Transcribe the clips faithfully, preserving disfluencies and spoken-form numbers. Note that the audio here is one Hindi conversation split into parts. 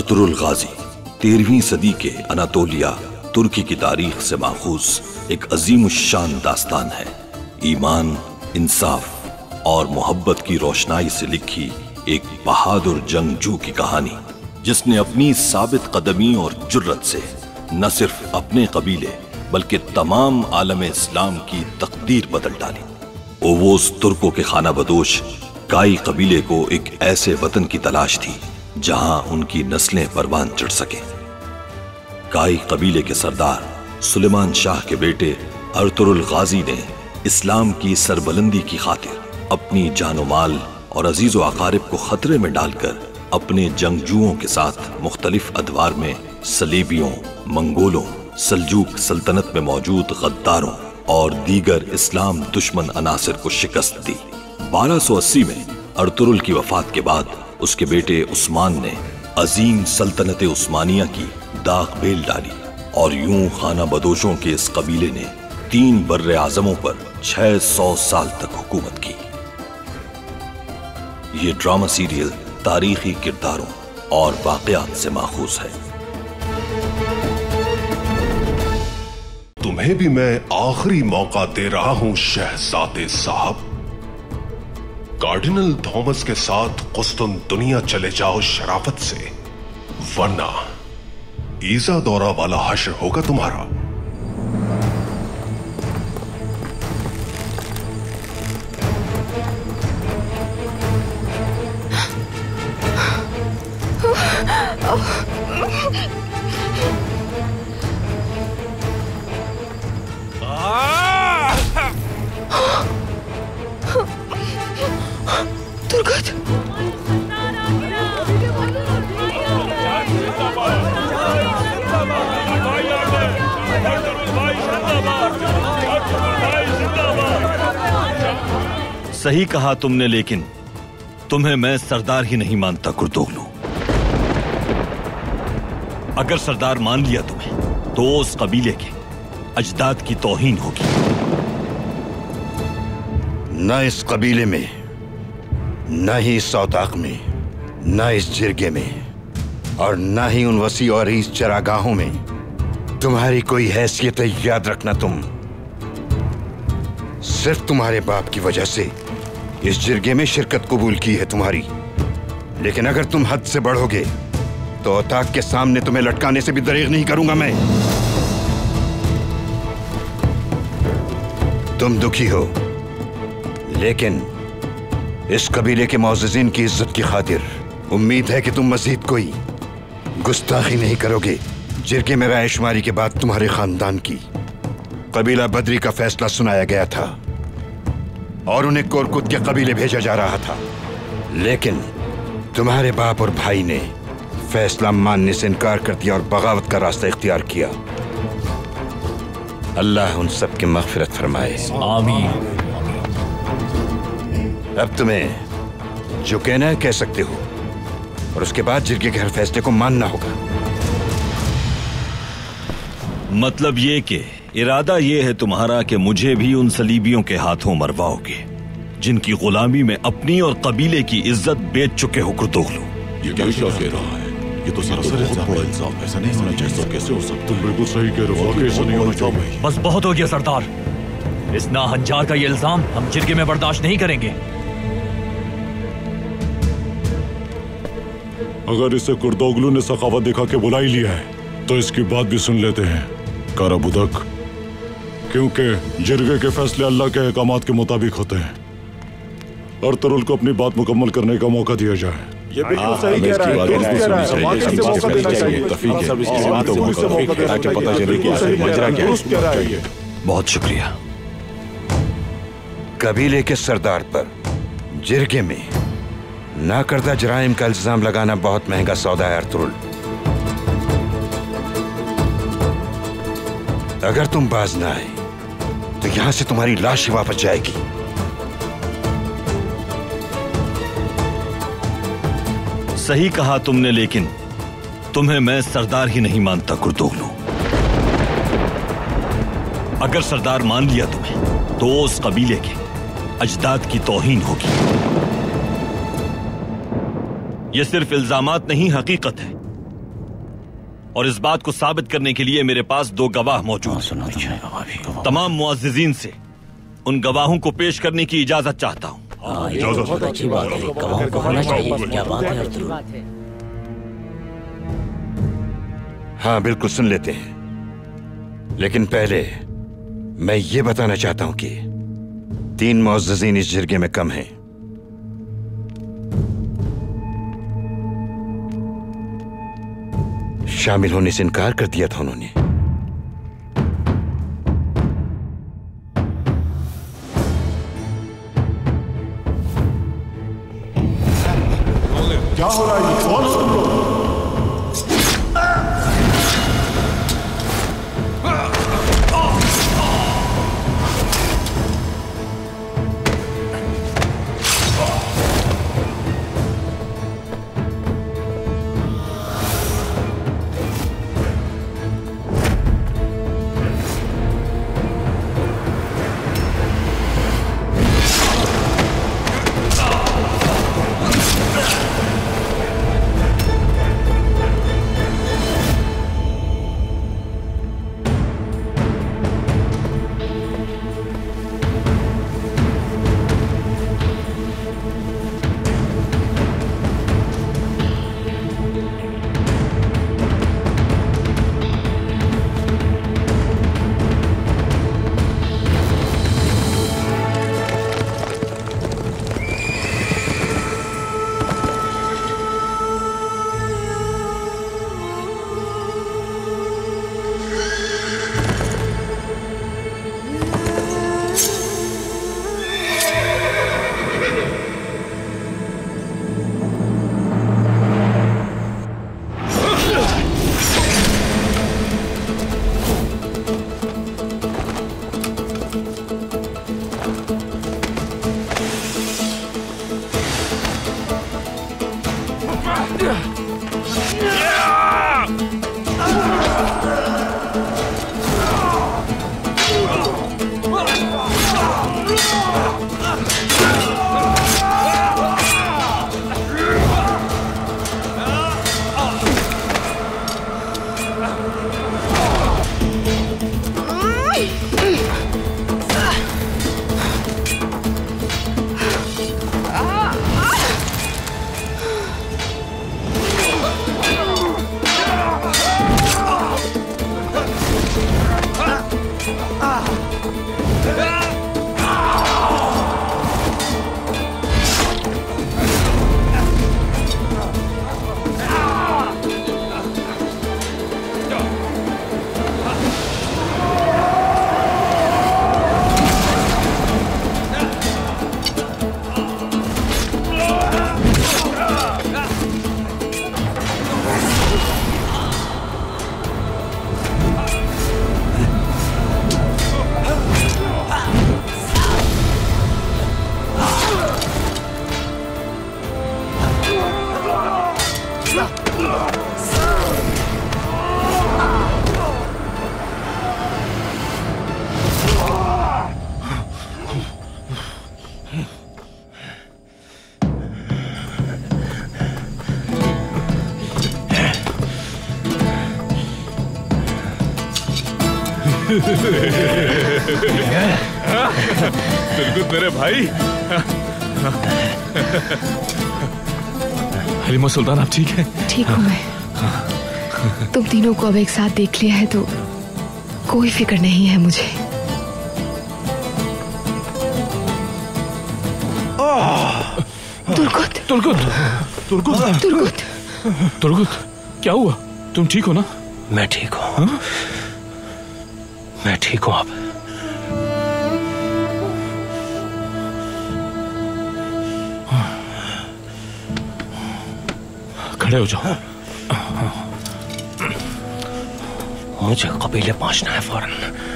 अर्तुरुल गाजी तेरहवीं सदी के अनातोलिया तुर्की की तारीख से माखूज एक अजीम शान दास्तान है। ईमान, इंसाफ और मोहब्बत की रोशनाई से लिखी एक बहादुर जंगजू की कहानी, जिसने अपनी साबित कदमी और जुर्रत से न सिर्फ अपने कबीले बल्कि तमाम आलम इस्लाम की तकदीर बदल डाली। ओवोस तुर्कों के खाना बदोश काई कबीले को एक ऐसे वतन की तलाश थी जहां उनकी नस्लें परवान चढ़ सके। काई कबीले के सरदार सुलेमान शाह के बेटे अर्तुरुल गाजी ने इस्लाम की सरबलंदी की खातिर अपनी जानो माल और अजीजो अकारिब को खतरे में डालकर अपने जंगजुओं के साथ मुख्तलिफ अदवार में सलीबियों, मंगोलों, सल्जूक सल्तनत में मौजूद गद्दारों और दीगर इस्लाम दुश्मन अनासिर को शिकस्त दी। बारह सौ अस्सी में अर्तुरुल की वफात के बाद उसके बेटे उस्मान ने अजीम सल्तनत उस्मानिया की दाग बेल डाली और यूं खाना बदोशों के इस कबीले ने तीन बर्रे आजमों पर छह सौ साल तक हुकूमत की। ये ड्रामा सीरियल तारीखी किरदारों और वाकयात से माखूज है। तुम्हें भी मैं आखिरी मौका दे रहा हूं शहजादे साहब। कार्डिनल थॉमस के साथ कुस्तुन दुनिया चले जाओ शराफत से, वरना ईजा दौरा वाला हश्र होगा तुम्हारा। दुर्गत सही कहा तुमने, लेकिन तुम्हें मैं सरदार ही नहीं मानता कुर्तोगलू। अगर सरदार मान लिया तुम्हें तो उस कबीले के अजदाद की तौहीन होगी। न इस कबीले में, न ही इस सौताक में, न इस जिरगे में और न ही उन वसी और इस चरागाहों में तुम्हारी कोई हैसियत है। याद रखना, तुम सिर्फ तुम्हारे बाप की वजह से इस जिरगे में शिरकत कबूल की है तुम्हारी, लेकिन अगर तुम हद से बढ़ोगे तो औताक के सामने तुम्हें लटकाने से भी दरेग नहीं करूंगा मैं। तुम दुखी हो, लेकिन इस कबीले के मौज़िज़ीन की इज्जत की खातिर उम्मीद है कि तुम मज़ीद कोई गुस्ताखी नहीं करोगे। जिरगे में रायशुमारी के बाद तुम्हारे खानदान की कबीला बदरी का फैसला सुनाया गया था और उन्हें कोरकुत के कबीले भेजा जा रहा था, लेकिन तुम्हारे बाप और भाई ने फैसला मानने से इनकार कर दिया और बगावत का रास्ता इख्तियार किया। अल्लाह उन सब की मग़फ़िरत फरमाए। आमीन। अब तुम्हें जो कहना है कह सकते हो और उसके बाद जिरगे के हर फैसले को मानना होगा। मतलब ये कि इरादा ये है तुम्हारा कि मुझे भी उन सलीबियों के हाथों मरवाओगे जिनकी गुलामी में अपनी और कबीले की इज्जत बेच चुके हो कुर्तोगलू। ये क्या कह रहा है? ये तो सरासर इल्जाम है। ऐसा नहीं होना चाहिए। कैसे हो सकता? तुम बिल्कुल सही कह रहे हो। ऐसा नहीं होना चाहिए। बस बहुत हो गया सरदार, इस नाहंजार का ये इल्जाम हम जिरगे में बर्दाश्त नहीं करेंगे। अगर इसे कुर्तोगलू ने सखावत दिखा के बुला ही लिया है तो इसकी बात भी सुन लेते हैं काराबुदक, क्योंकि जिरगे के फैसले अल्लाह के अहकामात के मुताबिक होते हैं। अर्तुरुल को अपनी बात मुकम्मल करने का मौका दिया जाए। ये बिल्कुल सही कह रहा है। दुरुस्त कह रहा है। वाकई से मौका देना चाहिए। सब इसकी बात हो ताकि पता चले कि आखिर मजरा क्या है। बहुत शुक्रिया। कबीले के सरदार पर जिरगे में नाकर्दा जराइम का इल्जाम लगाना बहुत महंगा सौदा है अर्तुरुल। अगर तुम बाज ना आए तो यहां से तुम्हारी लाश ही वापस जाएगी। सही कहा तुमने, लेकिन तुम्हें मैं सरदार ही नहीं मानता कुर्तोगलू। अगर सरदार मान लिया तुम्हें तो उस कबीले के अजदाद की तौहीन होगी। यह सिर्फ इल्जामात नहीं, हकीकत है। और इस बात को साबित करने के लिए मेरे पास दो गवाह मौजूद हैं। तमाम मुअज़्ज़िज़ीन से उन गवाहों को पेश करने की इजाजत चाहता हूँ। बहुत अच्छी बात है, गवाहों को होना चाहिए। क्या बात है अर्तुगरुल? हाँ बिल्कुल सुन लेते हैं, लेकिन पहले मैं ये बताना चाहता हूं कि तीन मुअज़्ज़िज़ीन इस जिरगे में कम हैं। शामिल होने से इनकार कर दिया था उन्होंने। क्या हो रहा है? कौन हो तुम लोग? बिल्कुल मेरे भाई। हलीमा सुल्तान आप ठीक हैं? ठीक हूँ मैं। तुम तीनों को अब एक साथ देख लिया है तो कोई फिक्र नहीं है मुझे। Turgut Turgut Turgut Turgut Turgut क्या हुआ? तुम ठीक हो ना? मैं ठीक हूँ। मैं ठीक हूँ अब। खड़े हो जाओ। मुझे कबीले पहुंचना है फौरन।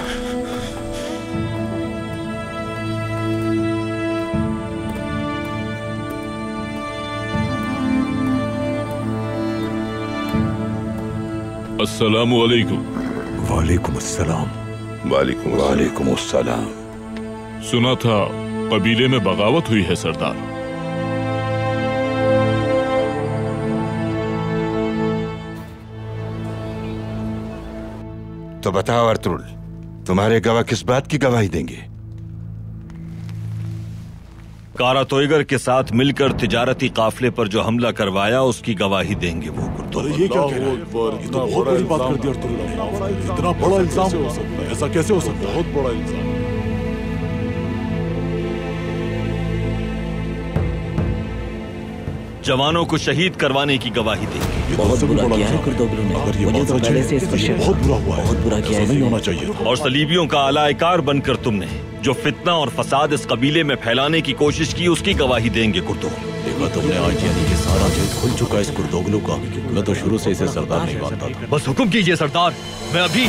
अस्सलामु अलैकुम। वालेकुम अस्सलाम। वालेकुम वालेकुम अस्सलाम। सुना था कबीले में बगावत हुई है सरदार। तो बताओ अर्तुल, तुम्हारे गवाह किस बात की गवाही देंगे? कारा तोयगर के साथ मिलकर तिजारती काफले पर जो हमला करवाया उसकी गवाही देंगे वो कुर्दो। ये क्या कह रहे हैं? ये तो बहुत बड़ी बात कर दी अर्तुल ने। इतना बड़ा इल्जाम हो सकता है? ऐसा कैसे हो सकता है? बहुत बड़ा इल्जाम। जवानों को शहीद करवाने की गवाही देंगे। बहुत बुरा किया है कुर्दोग्लू ने। अगर ये मुझे तो पहले से इस विषय बहुत बुरा हुआ है, बहुत बुरा किया है नहीं इसने। होना चाहिए था। और सलीबियों का आलायकार बनकर तुमने जो फितना और फसाद इस कबीले में फैलाने की कोशिश की उसकी गवाही देंगे कुर्दो। देखा तुमने आज, यानी कि सारा जेल खुल चुका है इस कुर्दोगलू का। मैं तो शुरू से इसे सरदार नहीं मानता था। बस हुक्म कीजिए सरदार, मैं अभी।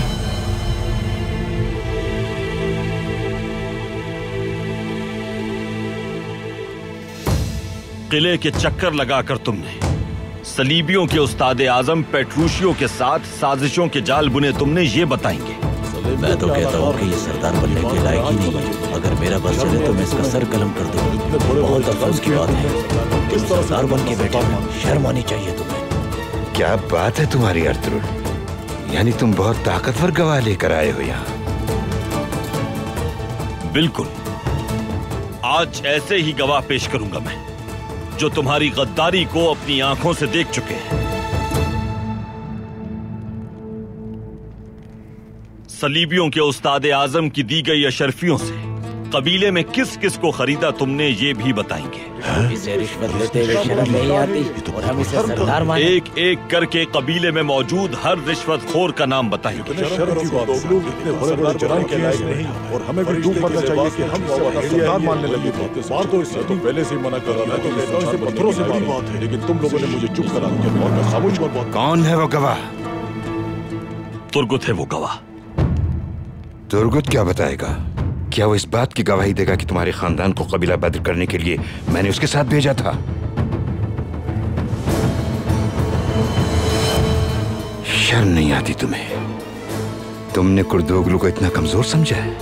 किले के चक्कर लगाकर तुमने सलीबियों के उस्ताद आजम पेट्रूशियो के साथ साजिशों के जाल बुने तुमने ये बताएंगे। मैं तो कहता हूँ कि ये सरदार बनने के लायक ही नहीं है। अगर मेरा बस चले तो मैं इसका सर कलम कर दूँ। बहुत अफसोस की बात है, तुम सरदार बन के बैठे हो, शर्म आनी चाहिए तुम्हें। क्या बात है तुम्हारी अर्तुल, यानी तुम बहुत ताकतवर गवाह लेकर आए हो यहाँ। बिल्कुल, आज ऐसे ही गवाह पेश करूंगा मैं जो तुम्हारी गद्दारी को अपनी आंखों से देख चुके हैं। सलीबियों के उस्ताद आजम की दी गई अशरफियों से कबीले में किस किस को खरीदा तुमने ये भी बताएंगे। इसे रिश्वत लेते हुए शर्म नहीं आती और हम इसे सरदार माने। एक एक करके कबीले में मौजूद हर रिश्वतखोर का नाम बताएंगे। शर्म की बात है। इतने बड़े बड़े जुर्म के लायक नहीं, और हमें भी डूब मरना चाहिए कि हम सरदार मानने लगे थे। बार तो इससे तो पहले से ही मना कर रहा था, तो इसे पत्थरों से बड़ी बात है, लेकिन तुम लोगों ने मुझे चुप करा दिया और मैं खामोश हुआ। कौन है वो गवाह? तुर्गुत है वो गवाह। तुर्गुत क्या बताएगा? क्या वो इस बात की गवाही देगा कि तुम्हारे खानदान को कबीला बद्र करने के लिए मैंने उसके साथ भेजा था? शर्म नहीं आती तुम्हें? तुमने कुर्दोगलू को इतना कमजोर समझा है?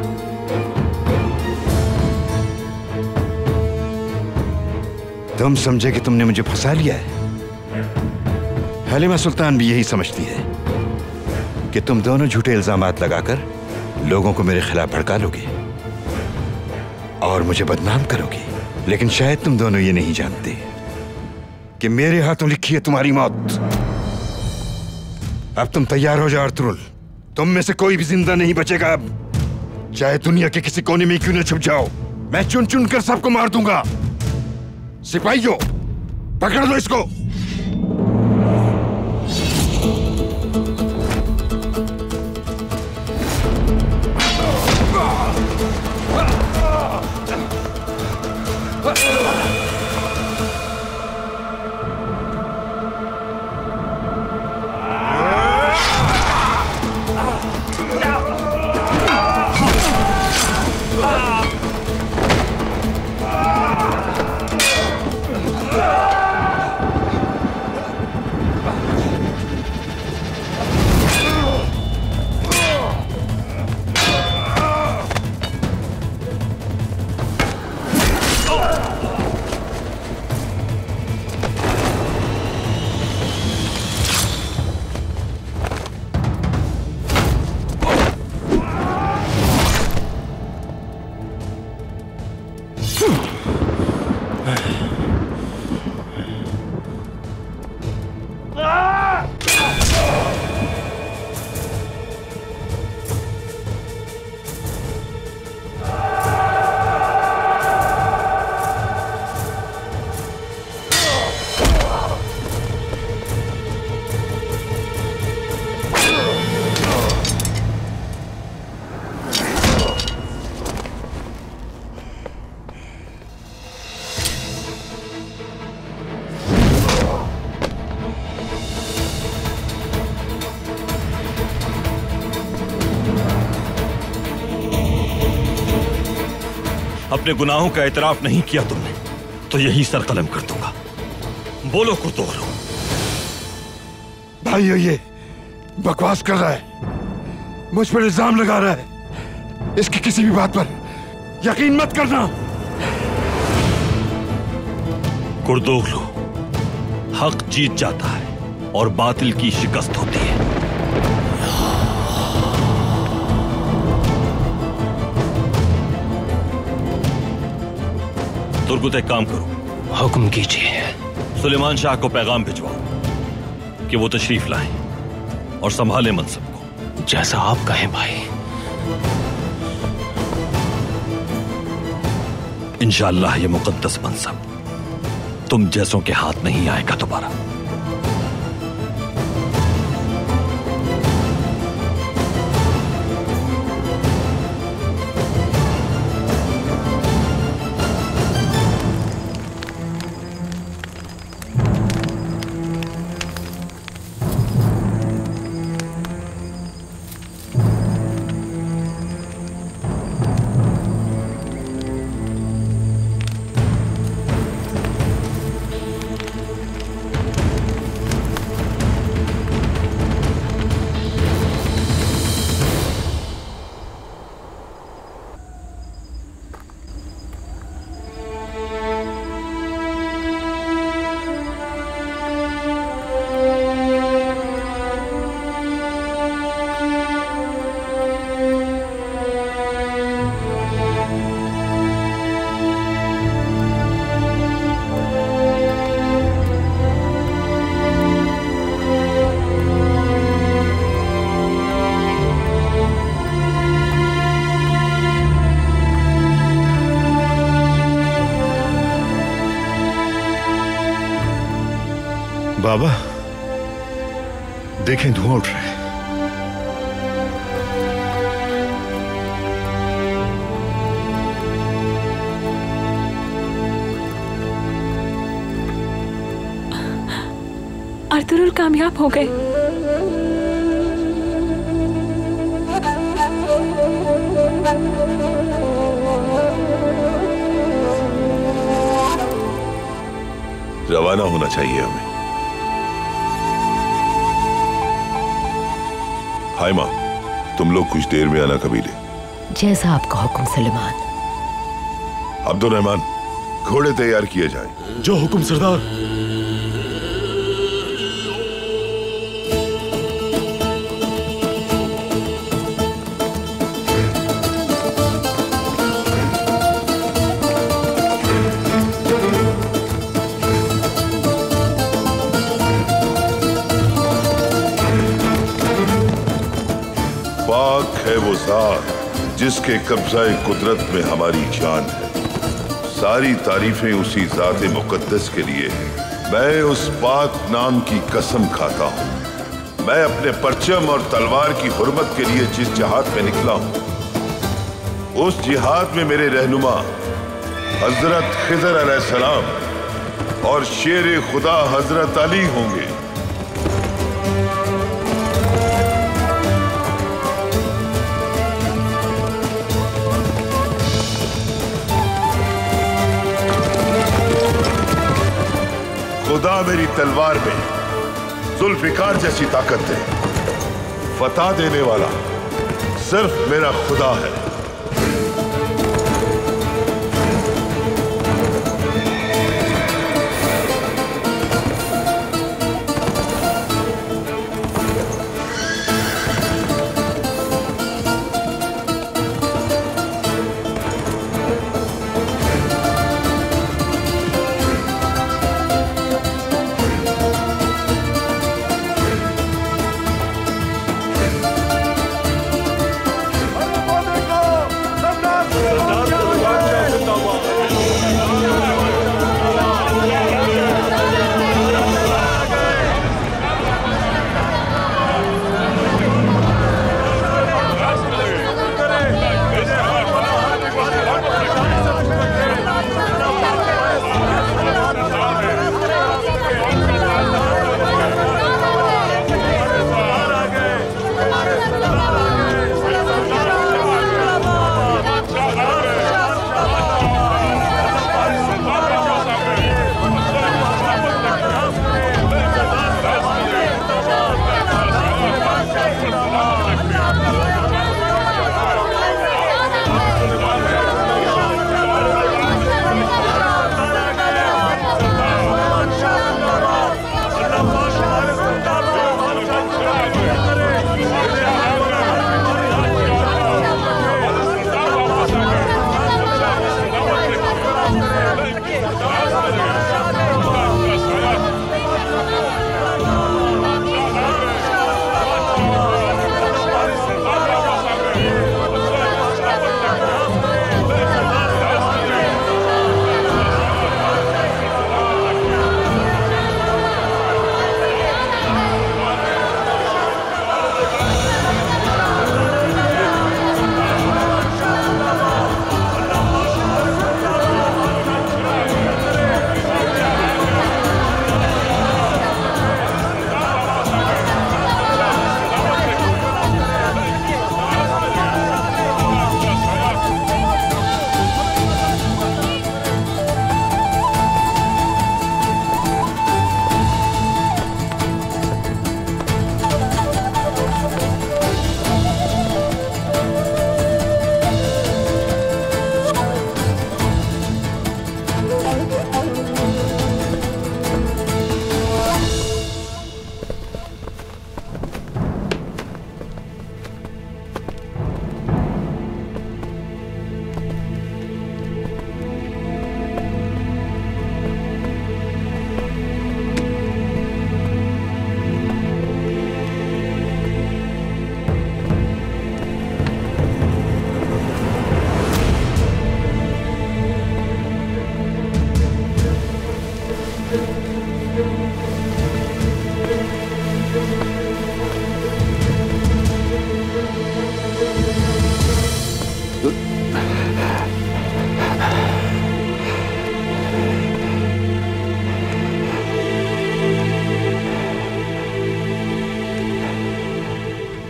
तुम समझे कि तुमने मुझे फंसा लिया है? हलीमा सुल्तान भी यही समझती है कि तुम दोनों झूठे इल्जामात लगाकर लोगों को मेरे खिलाफ भड़का लोगे और मुझे बदनाम करोगे। लेकिन शायद तुम दोनों ये नहीं जानते कि मेरे हाथों लिखी है तुम्हारी मौत। अब तुम तैयार हो जाओ अर्तुल, तुम में से कोई भी जिंदा नहीं बचेगा अब, चाहे दुनिया के किसी कोने में क्यों न छुप जाओ। मैं चुन चुन कर सबको मार दूंगा। सिपाहियों, पकड़ लो इसको। अपने गुनाहों का एतराफ नहीं किया तुमने तो यही सर कलम कर दूंगा। बोलो कुर्दोगलू। भाई ये बकवास कर रहा है, मुझ पर इल्जाम लगा रहा है। इसकी किसी भी बात पर यकीन मत करना। कुर्दोगलू, हक जीत जाता है और बातिल की शिकस्त होती है। तुर्गुत एक काम करो, हुक्म कीजिए। सुलेमान शाह को पैगाम भिजवाओ कि वो तशरीफ लाएं और संभाले मनसब को। जैसा आप कहें भाई। इंशाअल्लाह ये मुकद्दस मनसब तुम जैसों के हाथ नहीं आएगा दोबारा। बाबा देखें, धुआं उठ रहा है। अर्तुगरुल कामयाब हो गए। रवाना होना चाहिए हमें। हाय माँ, तुम लोग कुछ देर में आना कबीले। जैसा आपका हुक्म सुलेमान। अब्दुल रहमान, घोड़े तैयार किए जाएं। जो हुक्म सरदार। पाक है वो ज़ात जिसके कब्ज़ाए कुदरत में हमारी जान है। सारी तारीफें उसी ज़ात मुक़द्दस के लिए है। मैं उस पाक नाम की कसम खाता हूँ। मैं अपने परचम और तलवार की हुर्मत के लिए जिस जिहाद में निकला हूँ, उस जिहाद में मेरे रहनुमा हजरत खिज़र अलैहिस्सलाम और शेर खुदा हजरत अली होंगे। खुदा मेरी तलवार में जुल्फिकार जैसी ताकत है। फतह देने वाला सिर्फ मेरा खुदा है।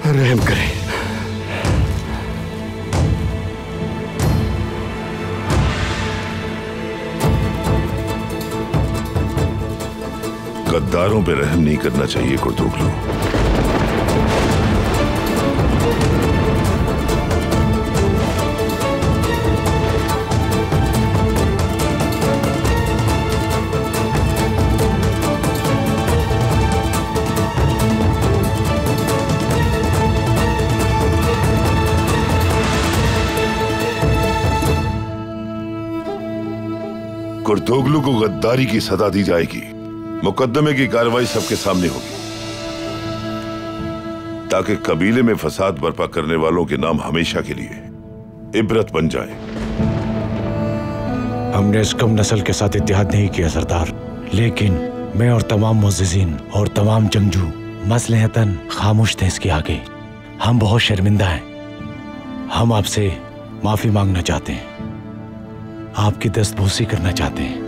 रहम करें। गद्दारों पे रहम नहीं करना चाहिए कुर्तुगलू। कुर्तुगलू को गद्दारी की सजा दी जाएगी। मुकदमे की कार्रवाई सबके सामने होगी ताकि कबीले में फसाद बर्पा करने वालों के नाम हमेशा के लिए इबरत बन जाए। हमने इस कम नस्ल के साथ इत्तेहाद नहीं किया सरदार, लेकिन मैं और तमाम मुअज़्ज़िज़ीन और तमाम जंगजू मसलहतन खामोश थे इसके आगे। हम बहुत शर्मिंदा हैं। हम आपसे माफी मांगना चाहते हैं, आपकी दस्तबोसी करना चाहते हैं।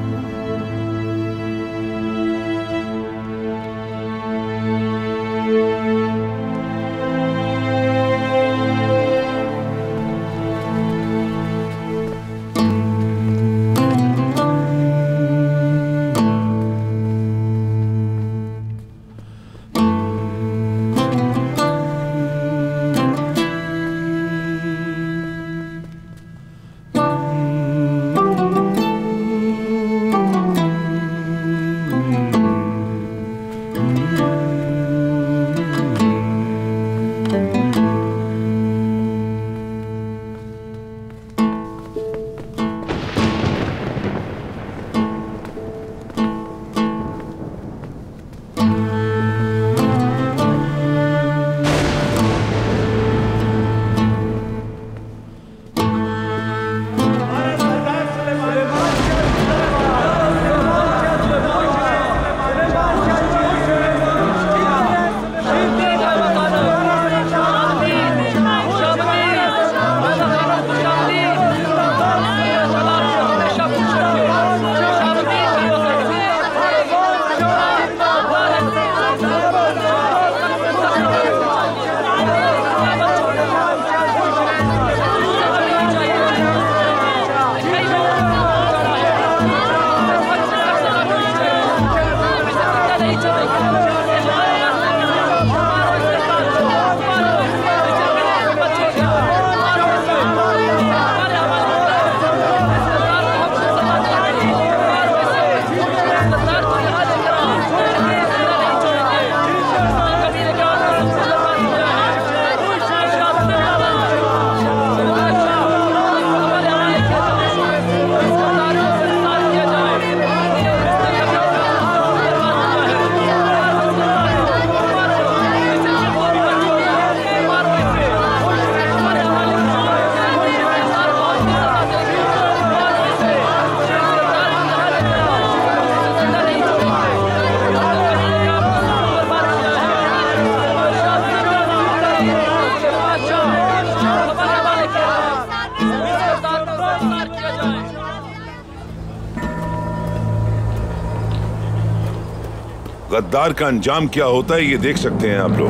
गद्दार का अंजाम क्या होता है ये देख सकते हैं आप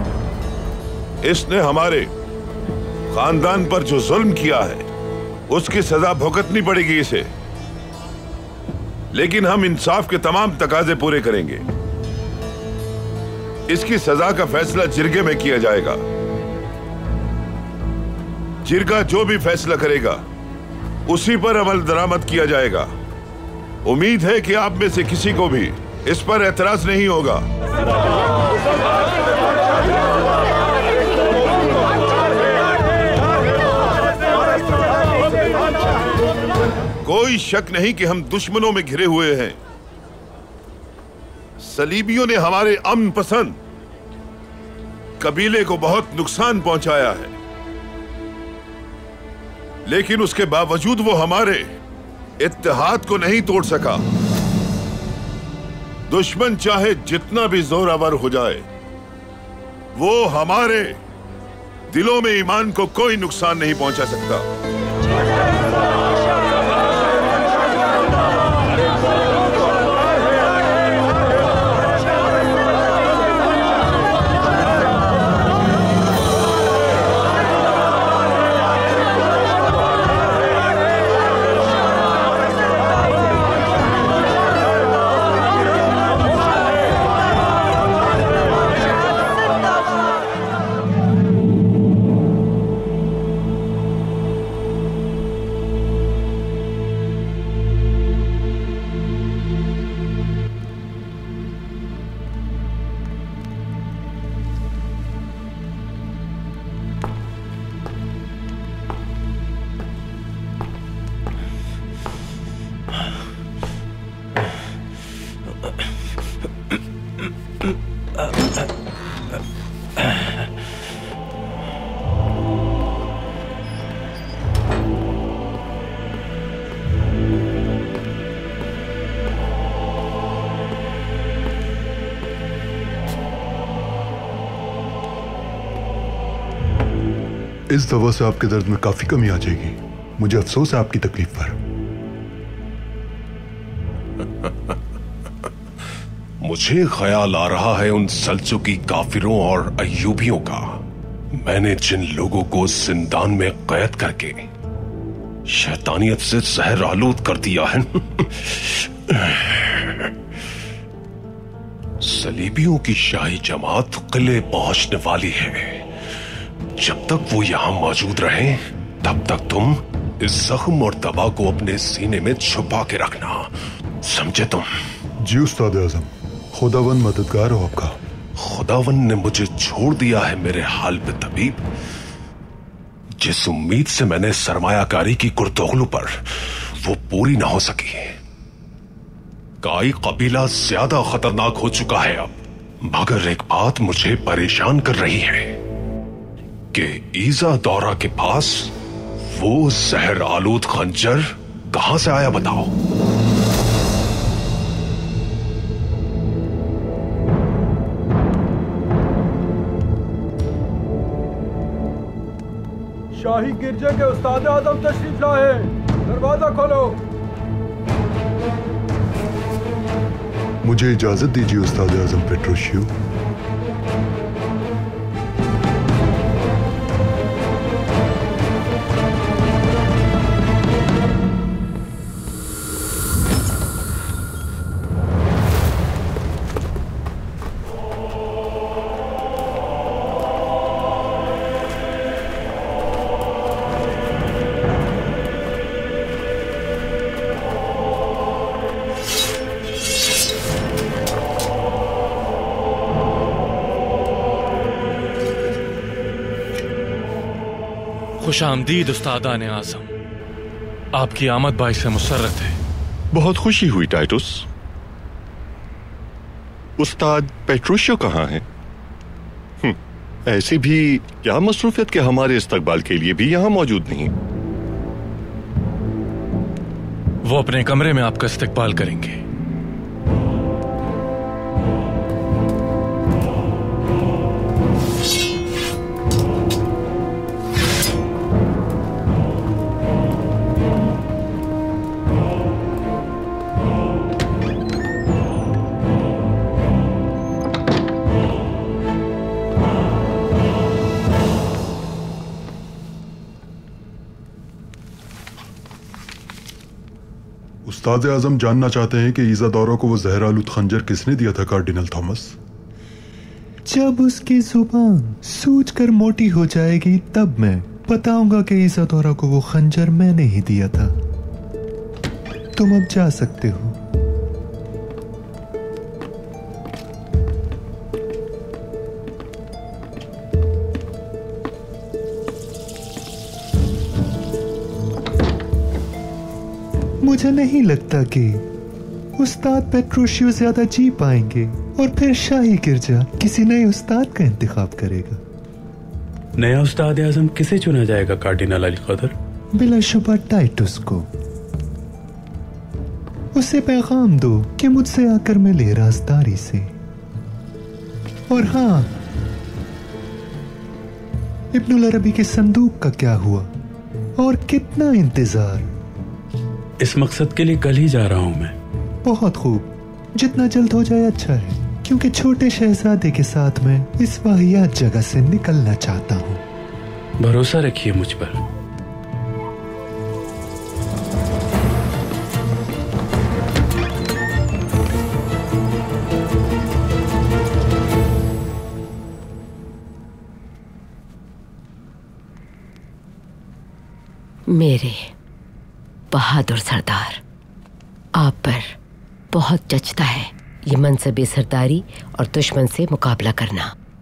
लोग। इसने हमारे खानदान पर जो जुल्म किया है उसकी सजा भुगतनी पड़ेगी इसे, लेकिन हम इंसाफ के तमाम तकाजे पूरे करेंगे। इसकी सजा का फैसला जिरगे में किया जाएगा। जिरगा जो भी फैसला करेगा उसी पर अमल दरामद किया जाएगा। उम्मीद है कि आप में से किसी को भी इस पर एतराज नहीं होगा। कोई शक नहीं कि हम दुश्मनों में घिरे हुए हैं। सलीबियों ने हमारे अमन पसंद कबीले को बहुत नुकसान पहुंचाया है, लेकिन उसके बावजूद वो हमारे इत्तेहाद को नहीं तोड़ सका। दुश्मन चाहे जितना भी जोरावर हो जाए, वो हमारे दिलों में ईमान को कोई नुकसान नहीं पहुंचा सकता। इस दवा से आपके दर्द में काफी कमी आ जाएगी। मुझे अफसोस है आपकी तकलीफ पर। मुझे ख्याल आ रहा है उन सल्जुकी काफिरों और अय्यूबियों का। मैंने जिन लोगों को जिंदान में कैद करके शैतानियत से जहर आलूद कर दिया है, सलीबियों की शाही जमात किले पहुंचने वाली है। जब तक वो यहां मौजूद रहे तब तक तुम इस जख्म और दवा को अपने सीने में छुपा के रखना, समझे तुम? जी उस्ताद आजम, खुदावन मददगार हो आपका। खुदावन ने मुझे छोड़ दिया है मेरे हाल पे तबीब। जिस उम्मीद से मैंने सरमायाकारी की कुर्तोगलू पर, वो पूरी ना हो सकी। काई कबीला ज्यादा खतरनाक हो चुका है अब, मगर एक बात मुझे परेशान कर रही है कि ईजा दौरा के पास वो जहर आलूद खंजर कहां से आया, बताओ? शाही गिरजे के उस्ताद आजम तशरीफ लाए, दरवाजा खोलो। मुझे इजाजत दीजिए उस्ताद आजम पेट्रोशियो। खुशामदीद उस्तादान आज़म, आपकी आमद बाइस से मुसर्रत है। बहुत खुशी हुई टाइटस। उस्ताद पेट्रोशियो कहाँ हैं? ऐसी भी क्या मसरूफियत के हमारे इस्तकबाल के लिए भी यहाँ मौजूद नहीं? वो अपने कमरे में आपका इस्तकबाल करेंगे। उस्ताद आजम जानना चाहते हैं कि ईजा दौरा को वो जहर आलूद खंजर किसने दिया था कार्डिनल थॉमस? जब उसकी जुबान सूज कर मोटी हो जाएगी तब मैं बताऊंगा कि ईजा दौरा को वो खंजर मैंने ही दिया था। तुम अब जा सकते हो। मुझे नहीं लगता कि उस्ताद पेट्रोशियो ज्यादा जी पाएंगे और फिर शाही गिरजा किसी नए उस्ताद का इंतखाब करेगा। नया उस्ताद आजम किसे चुना जाएगा कार्डिनल अली कदर? बिलाशुबा टाइटस को। उसे पैगाम दो कि मुझसे आकर मिले राजदारी से। और हाँ, इब्नुल अरबी के संदूक का क्या हुआ और कितना इंतजार? इस मकसद के लिए कल ही जा रहा हूं मैं। बहुत खूब, जितना जल्द हो जाए अच्छा है, क्योंकि छोटे शहजादे के साथ मैं इस वाहियात जगह से निकलना चाहता हूं। भरोसा रखिए मुझ पर। मेरे बहादुर सरदार, आप पर बहुत जचता है ये मनसबे सरदारी और दुश्मन से मुकाबला करना।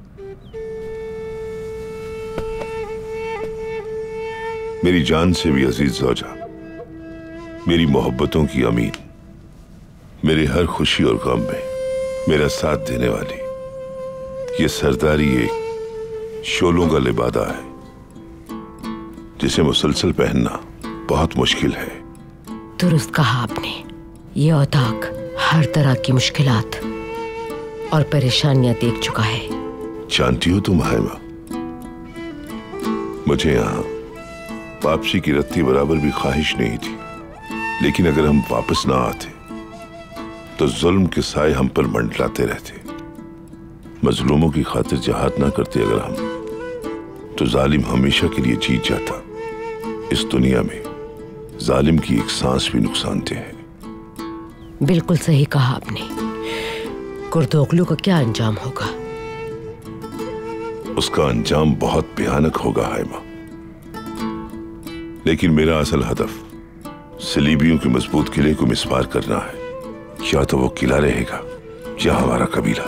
मेरी जान से भी अजीज ज़ौजा, मेरी मोहब्बतों की अमीन, मेरे हर खुशी और गम में मेरा साथ देने वाली, ये सरदारी एक शोलों का लिबादा है जिसे मुसलसल पहनना बहुत मुश्किल है। दुरुस्त कहा आपने। ये औताक हर तरह की मुश्किलात और परेशानियां देख चुका है। जानती हो तुम हाइमा, मुझे यहाँ वापसी की रत्ती बराबर भी ख्वाहिश नहीं थी, लेकिन अगर हम वापस ना आते तो जुल्म के साए हम पर मंडलाते रहते। मजलूमों की खातिर जिहाद ना करते अगर हम, तो जालिम हमेशा के लिए जीत जाता। इस दुनिया में जालिम की एक सांस भी नुकसानदेह है। बिल्कुल सही कहा आपने। कुर्दोगलू का क्या अंजाम होगा? उसका अंजाम बहुत भयानक होगा हाइमा, लेकिन मेरा असल हदफ सलीबियों के मजबूत किले को मिसमार करना है। या तो वो किला रहेगा या हमारा कबीला।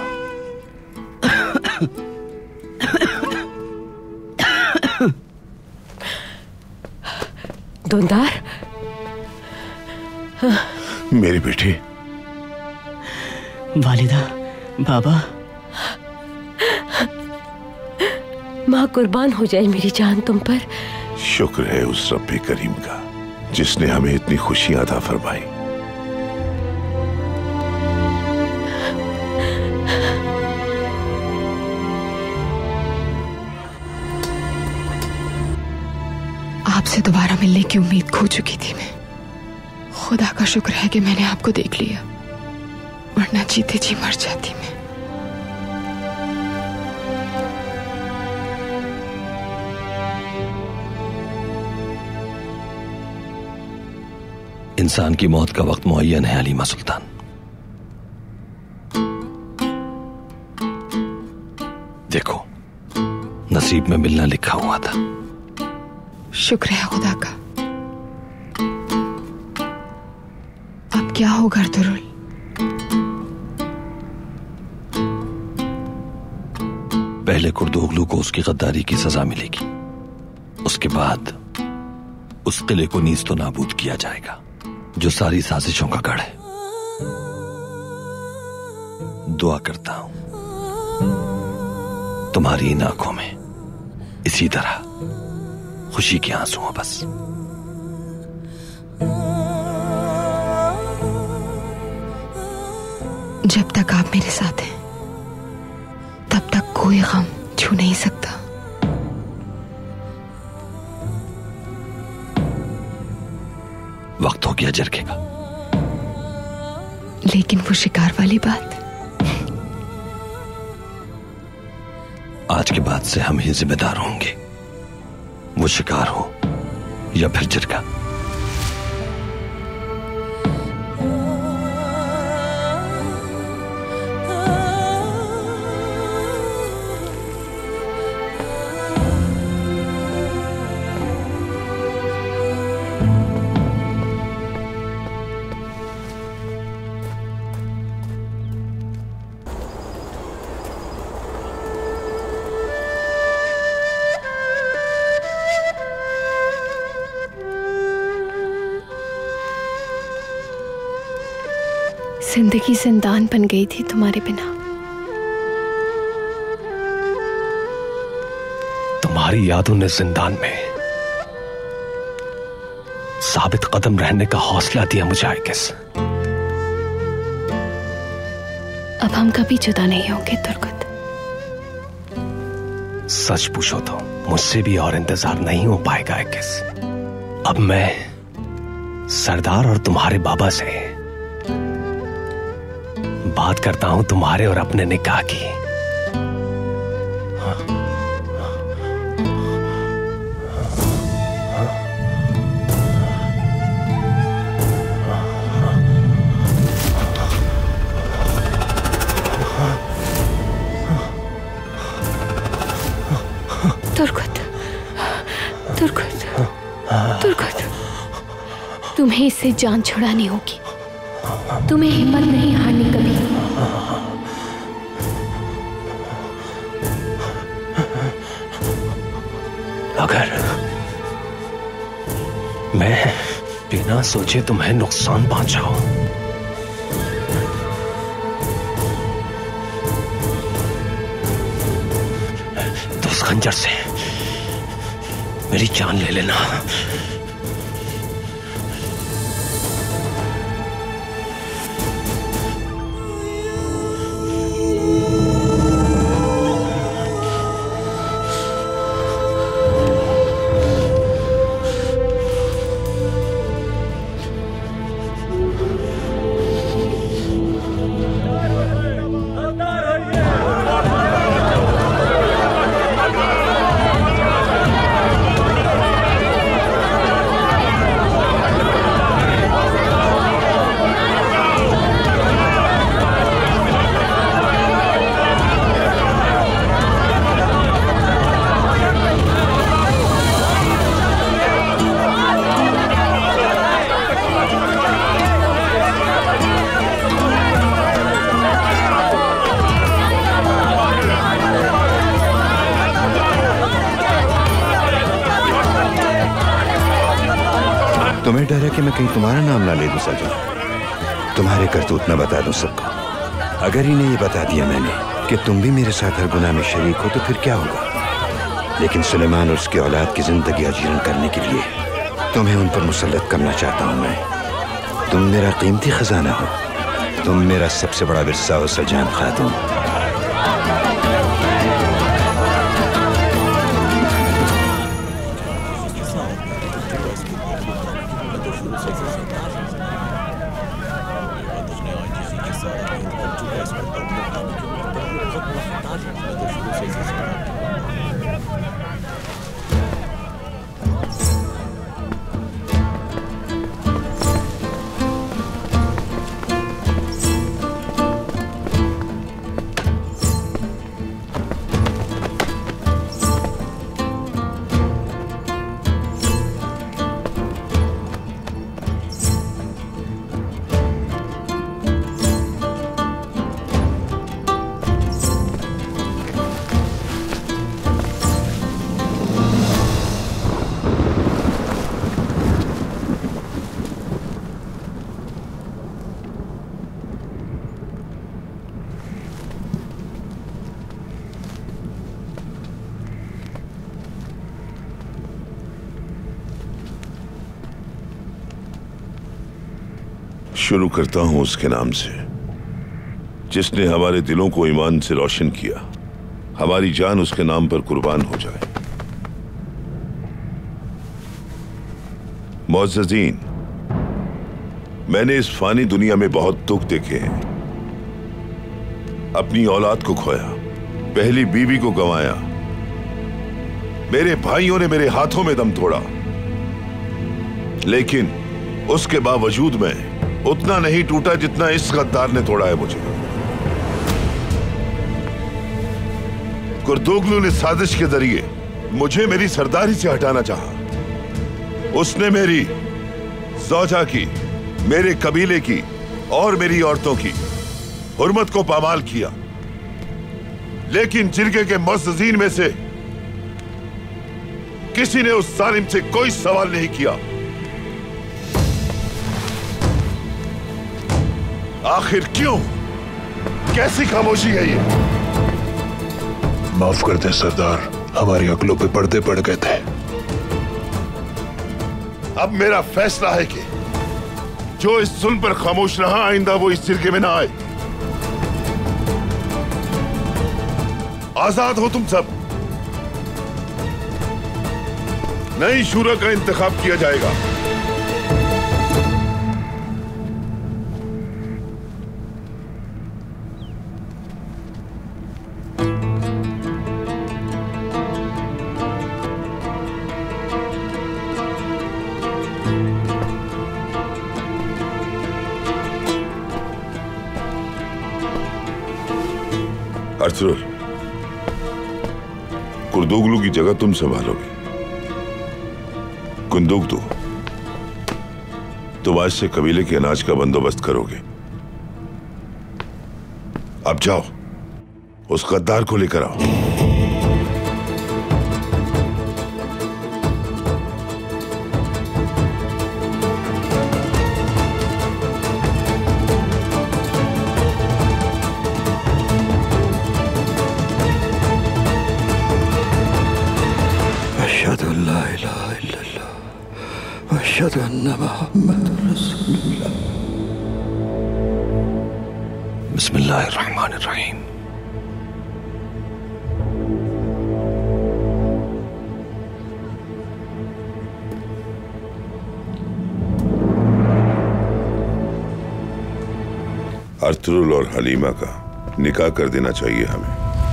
धुंधार, मेरी बेटी। वालिदा, बाबा। माँ कुर्बान हो जाए मेरी जान तुम पर। शुक्र है उस रब्बे करीम का जिसने हमें इतनी खुशियां अता फरमाई। आपसे दोबारा मिलने की उम्मीद खो चुकी थी मैं। खुदा का शुक्र है कि मैंने आपको देख लिया, वरना जीते जी मर जाती मैं। इंसान की मौत का वक्त मुअय्यन है हलीमा सुल्तान। देखो, नसीब में मिलना लिखा हुआ था। शुक्र है खुदा का। अब क्या होगा अर्तुगरुल? पहले कुर्दोगलू को उसकी गद्दारी की सजा मिलेगी, उसके बाद उस किले को नीज तो नाबूद किया जाएगा जो सारी साजिशों का गढ़ है। दुआ करता हूं तुम्हारी इन आंखों में इसी तरह खुशी के आंसू हो बस। जब तक आप मेरे साथ हैं तब तक कोई गम छू नहीं सकता। वक्त हो गया जरखे का। लेकिन वो शिकार वाली बात, आज के बाद से हम ही जिम्मेदार होंगे, वो शिकार हो या फिर जरगा। जिंदगी जिंदान बन गई थी तुम्हारे बिना। तुम्हारी यादों ने जिंदान में साबित कदम रहने का हौसला दिया मुझे आयकिस। अब हम कभी जुदा नहीं होंगे तुर्गत। सच पूछो तो मुझसे भी और इंतजार नहीं हो पाएगा आयकिस। अब मैं सरदार और तुम्हारे बाबा से बात करता हूं तुम्हारे और अपने निकाह की। तुर्गत, तुर्गत, तुर्गत, तुम्हें इससे जान छुड़ानी होगी। तुम्हें हिम्मत नहीं हारनी कभी। अगर मैं बिना सोचे तुम्हें नुकसान पहुंचाऊं तो उस खंजर से मेरी जान ले लेना। तुम्हें डर है कि मैं कहीं तुम्हारा नाम ना ले दूं सजा? तुम्हारे करतूत न बता दूं सबको? अगर इन्हें ये बता दिया मैंने कि तुम भी मेरे साथ हर गुनाह में शरीक हो तो फिर क्या होगा? लेकिन सुलेमान और उसकी औलाद की जिंदगी अजीरन करने के लिए तुम्हें उन पर मुसल्लत करना चाहता हूं मैं। तुम मेरा कीमती खजाना हो, तुम मेरा सबसे बड़ा विरसा हो सजान खातून। शुरू करता हूं उसके नाम से जिसने हमारे दिलों को ईमान से रोशन किया। हमारी जान उसके नाम पर कुर्बान हो जाए। मुअज़्ज़ज़ीन, मैंने इस फानी दुनिया में बहुत दुख देखे हैं। अपनी औलाद को खोया, पहली बीवी को गंवाया, मेरे भाइयों ने मेरे हाथों में दम तोड़ा, लेकिन उसके बावजूद मैं उतना नहीं टूटा जितना इस गद्दार ने तोड़ा है मुझे। कुर्दोगलू ने साजिश के जरिए मुझे मेरी सरदारी से हटाना चाहा। उसने मेरी ज़ौजा की, मेरे कबीले की और मेरी औरतों की हुर्मत को पामाल किया, लेकिन जिरगे के मुअज़्ज़ज़ीन में से किसी ने उस जालिम से कोई सवाल नहीं किया। आखिर क्यों? कैसी खामोशी है ये? माफ कर दे सरदार, हमारी अक्लों पे पर्दे पड़ गए थे। अब मेरा फैसला है कि जो इस जुल्म पर खामोश रहा, आइंदा वो इस जिरगे में ना आए। आजाद हो तुम सब। नई शूरा का इंतखाब किया जाएगा। अर्तुगरुल, कुर्दोगलू की जगह तुम संभालोगे। कुंदुगदू, तुम आज से कबीले के अनाज का बंदोबस्त करोगे। अब जाओ, उस गद्दार को लेकर आओ। अशहदु अन्ना मुहम्मदुर रसूलुल्लाह। बिस्मिल्लाहिर्रहमानिर्रहीम। अर्तुगरुल और हलीमा का निकाह कर देना चाहिए हमें।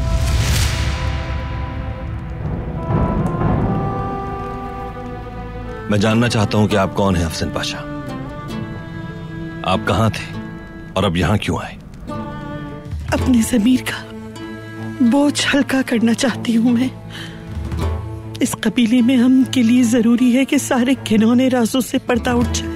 मैं जानना चाहता हूं कि आप कौन हैं अफजल पाशा? आप कहां थे और अब यहां क्यों आए? अपने ज़मीर का बोझ हल्का करना चाहती हूं मैं। इस कबीले में हम के लिए जरूरी है कि सारे घिनौने राजों से पर्दा उठ जाए।